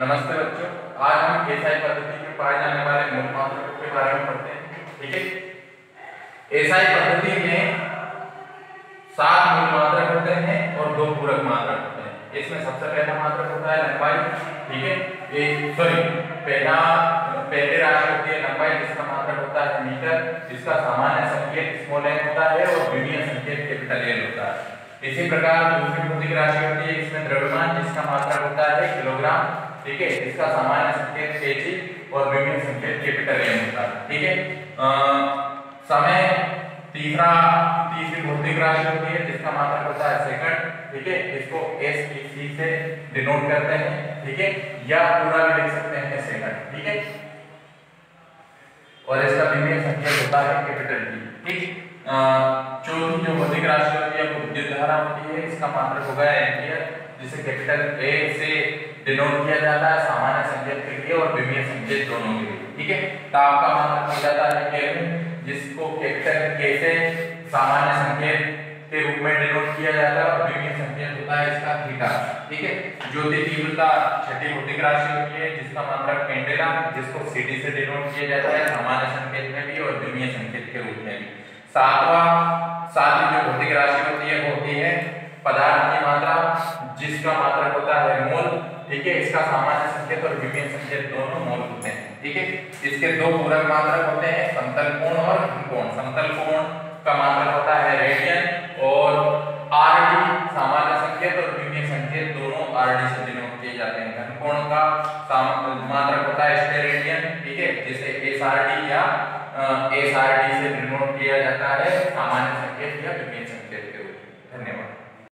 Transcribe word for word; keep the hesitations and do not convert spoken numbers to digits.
नमस्ते बच्चों, आज हम एसआई पद्धति में पाए जाने वाले मूल मात्रकों के बारे में पढ़ते हैं। ठीक है। एसआई पद्धति में सात मूल मात्रक होते हैं और दो पूरक मात्रक होते हैं। इसमें सबसे पहला मात्रक होता है लंबाई। ठीक है, एक सॉरी पहला पहली राशि होती है लंबाई, जिसका मात्रक होता है मीटर, जिसका सामान्य संकेत स्मॉल एन होता है और द्विमीय संकेत कैपिटल एन होता है। इसी प्रकार दूसरी भौतिक राशि होती है, इसमें द्रव्यमान, जिसका मात्रक होता है किलोग्राम। ठीक है, इसका सामान्य संकेत केजी और द्विमीय संकेत कैपिटल एम होता है। ठीक है। समय तीसरा तीसरी भौतिक राशि होती है, जिसका मात्रक होता है सेकंड। ठीक है, इसको एस ई सी से डिनोट करते हैं। ठीक है, या पूरा भी लिख सकते हैं सेकंड। ठीक है, और इसका द्विमीय संकेत होता है कैपिटल टी। ठीक। चौथी जो भौतिक राशि होती है वो विद्युत धारा होती है, इसका मात्रक होगा एम्पियर, जिसे कैपिटल ए से डिनोट किया जाता है सामान्य संकेत के लिए और द्विमीय संकेत दोनों के लिए। ठीक है, ताप का मात्रक हो जाता है केल्विन, जिसको कैपिटल के से सामान्य संकेत के रूप में डिनोट किया जाता है और द्विमीय संकेत होता है इसका थीटा। ठीक है। ज्योति तीव्रता छठी भौतिक राशि होती है, जिसका मात्रक पेंडुलम, जिसको सीडी से डिनोट किया जाता है सामान्य संकेत में भी और द्विमीय संकेत के रूप में भी। सातवां सातवीं जो भौतिक राशि होती है वो होती है पदार्थ की मात्रा, जिसका मात्रक होता है मोल। ठीक है, इसका सामान्य संकेत और द्विमीय संकेत दोनों मोल होते हैं। ठीक है, इसके दो पूरक मात्रक होते हैं, समतल कोण और घन कोण। समतल कोण का मात्रक होता है रेडियन और आरडी सामान्य संकेत और द्विमीय संकेत दोनों आरडी से डिनोट किए जाते हैं। घन कोण का मात्रक होता है स्टेरेडियन। ठीक है, जिसे एसआरडी या एसआरडी से डिनोट किया जाता है सामान्य संकेत या द्विमीय संकेत।